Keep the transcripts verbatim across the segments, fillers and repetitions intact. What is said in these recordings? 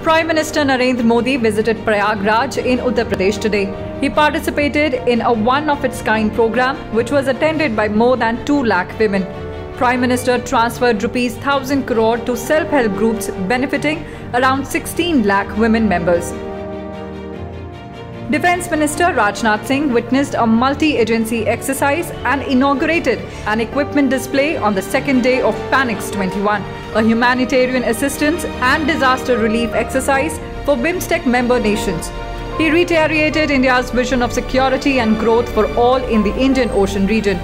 Prime Minister Narendra Modi visited Prayagraj in Uttar Pradesh today. He participated in a one-of-its-kind program which was attended by more than two lakh women. Prime Minister transferred rupees one thousand crore to self-help groups benefiting around sixteen lakh women members. Defence Minister Rajnath Singh witnessed a multi-agency exercise and inaugurated an equipment display on the second day of Panix twenty-one, a humanitarian assistance and disaster relief exercise for BIMSTEC member nations. He reiterated India's vision of security and growth for all in the Indian Ocean region.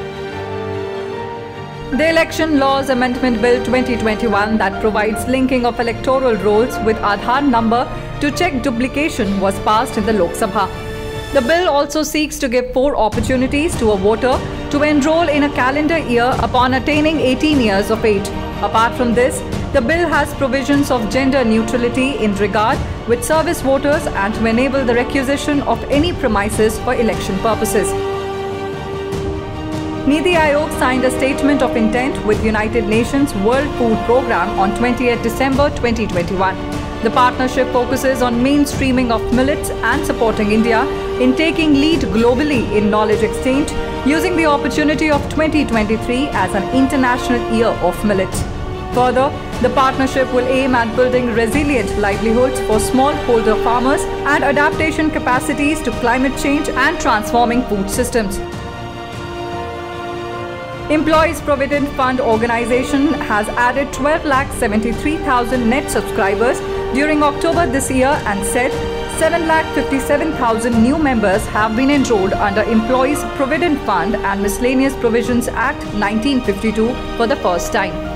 The Election Laws Amendment Bill twenty twenty-one that provides linking of electoral rolls with Aadhaar number to check duplication was passed in the Lok Sabha. The bill also seeks to give four opportunities to a voter to enroll in a calendar year upon attaining eighteen years of age. Apart from this, the bill has provisions of gender neutrality in regard with service voters and to enable the requisition of any premises for election purposes. Niti Aayog signed a statement of intent with United Nations World Food Programme on twentieth December twenty twenty-one. The partnership focuses on mainstreaming of millets and supporting India in taking lead globally in knowledge exchange, using the opportunity of twenty twenty-three as an International Year of Millets. Further, the partnership will aim at building resilient livelihoods for smallholder farmers and adaptation capacities to climate change and transforming food systems. Employees Provident Fund Organization has added twelve lakh seventy-three thousand net subscribers during October this year and said seven lakh fifty-seven thousand new members have been enrolled under Employees Provident Fund and Miscellaneous Provisions Act nineteen fifty-two for the first time.